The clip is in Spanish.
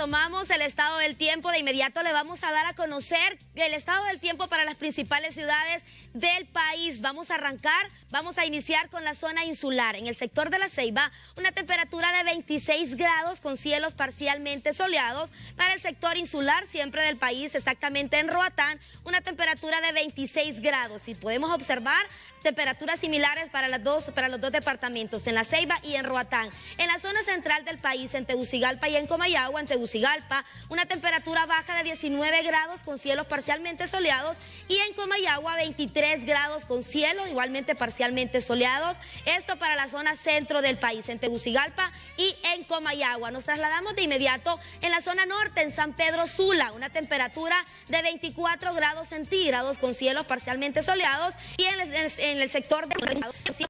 retomamos el estado del tiempo. De inmediato le vamos a dar a conocer el estado del tiempo para las principales ciudades del país. Vamos a iniciar con la zona insular. En el sector de La Ceiba, una temperatura de 26 grados con cielos parcialmente soleados. Para el sector insular, siempre del país, exactamente en Roatán, una temperatura de 26 grados. Y podemos observar temperaturas similares para los dos departamentos, en La Ceiba y en Roatán. En la zona central del país, en Tegucigalpa y en Comayagua, en Tegucigalpa, una temperatura baja de 19 grados con cielos parcialmente soleados, y en Comayagua 23 grados con cielos igualmente parcialmente soleados. Esto para la zona centro del país, en Tegucigalpa y en Comayagua. Nos trasladamos de inmediato en la zona norte, en San Pedro Sula, una temperatura de 24 grados centígrados con cielos parcialmente soleados, y en el sector de